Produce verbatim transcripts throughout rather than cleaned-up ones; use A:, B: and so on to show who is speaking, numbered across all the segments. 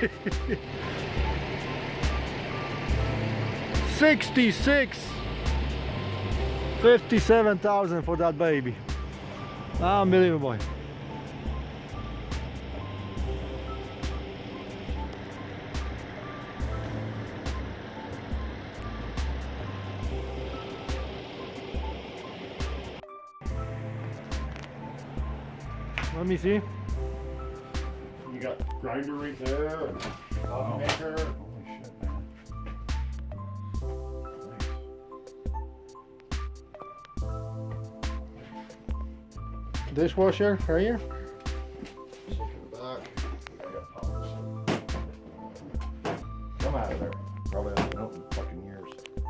A: sixty-six, fifty-seven thousand for that baby. Unbelievable. Let me see.
B: You got grinder right there, and coffee maker.
C: Holy shit, man. Nice.
A: Dishwasher right here.
B: Stick in the back. I got poppers. Come out of there. Probably haven't been open in fucking years.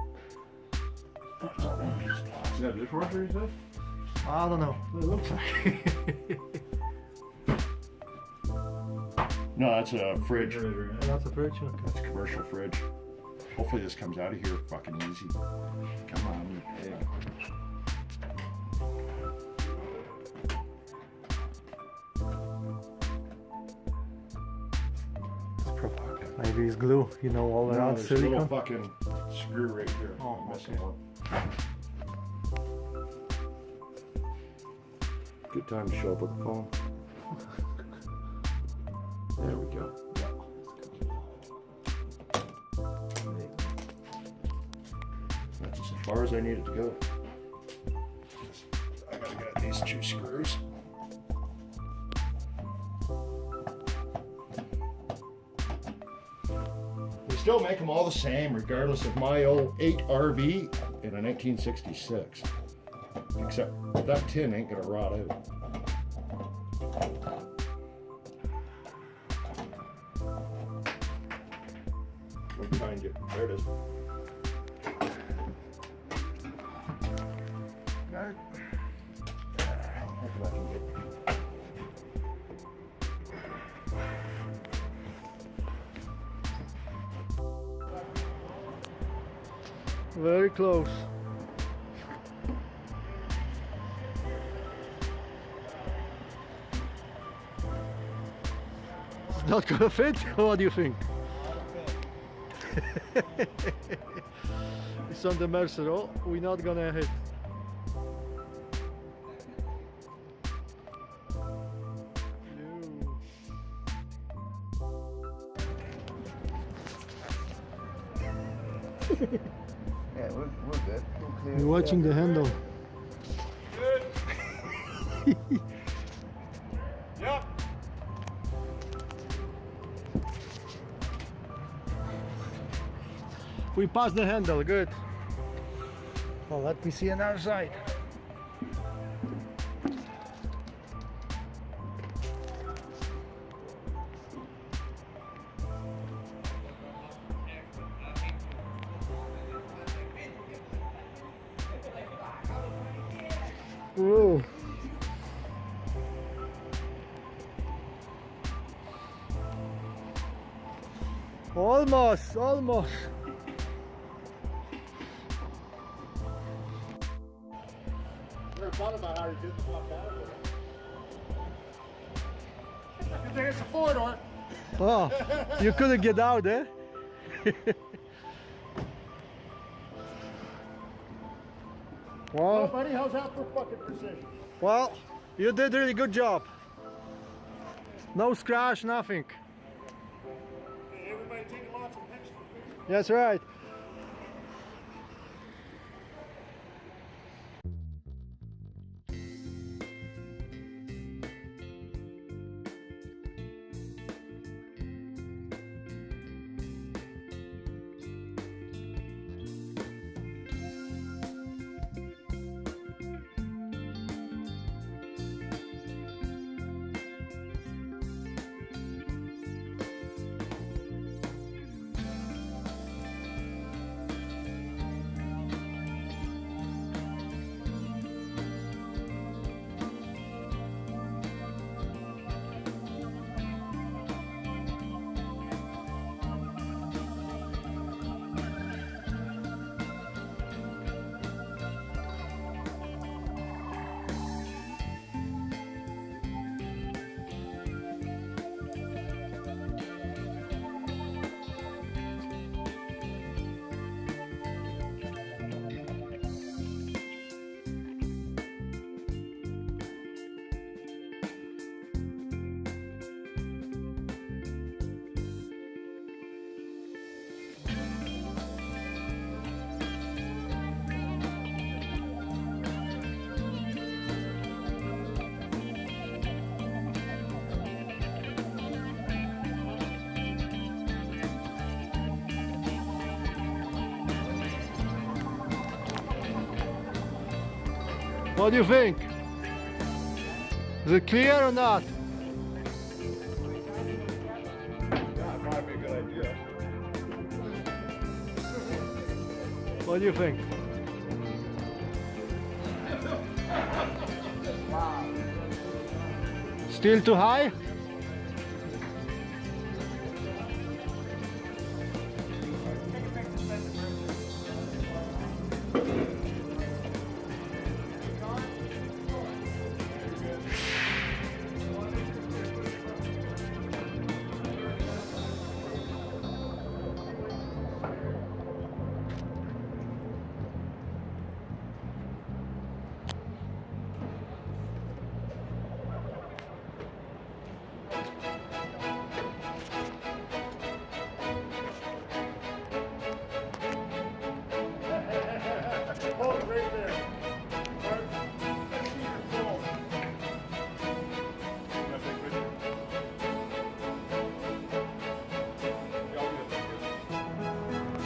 B: Is that a dishwasher, you said?
A: I don't know. It looks like.
B: No, that's a fridge.
A: That's a fridge. Okay.
B: That's a commercial fridge. Hopefully this comes out of here fucking easy. Come on, you pig.
A: Maybe it's glue, you know, all
B: No,
A: around
B: there's a little
A: silicone.
B: fucking screw right here.
A: Oh,
B: I'm missing
A: okay.
B: one. Good time to show up with the phone. There we go. That's as far as I needed to go. I gotta get these two screws. They still make them all the same, regardless of my old eight R V in a nineteen sixty-six. Except that tin ain't gonna rot out. Right behind you. There it is. Got it. Hopefully I can get.
A: Very close. It's not gonna fit? What do you think? It's on the Mercer. Oh, we're not gonna hit.
C: Yeah, we're, we're good. Okay.
A: You're watching the handle.
B: Yep.
A: We passed the handle, good. Well, let me see another side. Whoa. Almost, almost.
B: Never thought about how you did the fuck out of it. Good thing it's a four door.
A: Oh, you couldn't get out, eh?
B: Well,
A: Well,
B: buddy, how's that for fucking precision?
A: well, you did a really good job. No scratch, nothing.
B: Hey, everybody taking lots of pics for pictures.
A: That's right. What do you think? Is it clear or not?
B: Yeah, probably a good idea.
A: What do you think? Still too high?
B: Hold it right there. Right. Let's see your phone. You got a big picture? Yeah, I'll get a picture.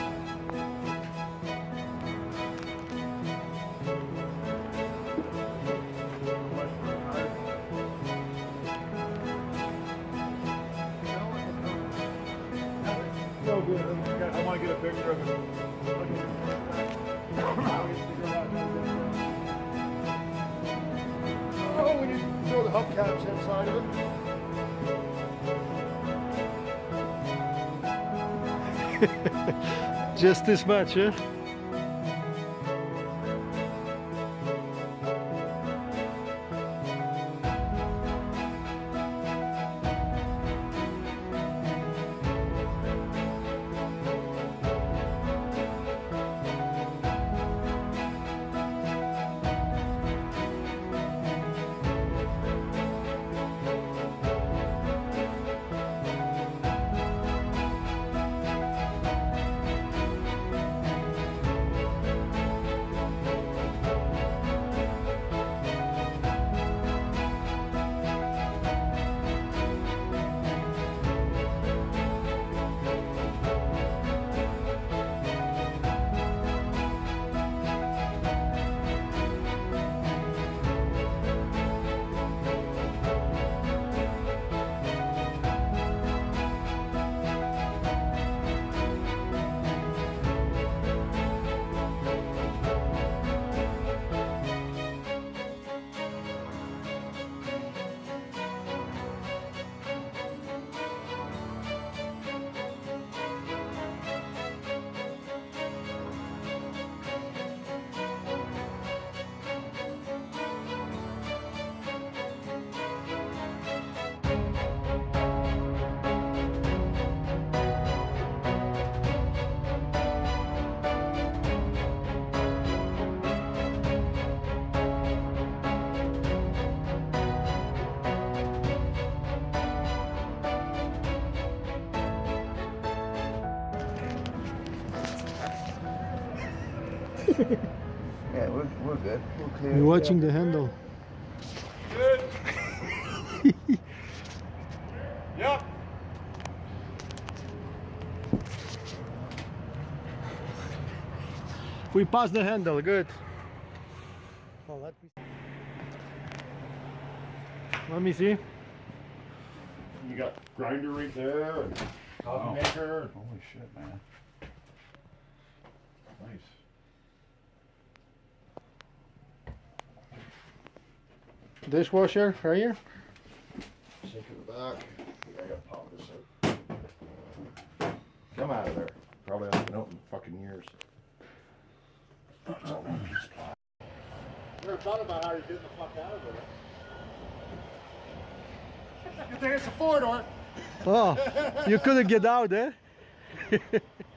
B: No good. I want to get a picture of it. Oh, we need to throw the hubcaps inside of it.
A: Just this much, yeah?
C: Yeah, we're, we're good. We're clear.
A: You're watching the handle.
B: Good. Yep.
A: We passed the handle, good. Well, let me let me see.
B: You got grinder right there and coffee
D: Wow.
B: maker.
D: Holy shit, man.
B: Nice.
A: Dishwasher right here.
B: Sink in the back. I gotta pop this out. Come out of there. Probably haven't been out in fucking years. It's all one piece of plastic.
A: Never thought about how you're getting the fuck out of it.
B: Good thing it's a four door.
A: Oh, you couldn't get out, eh?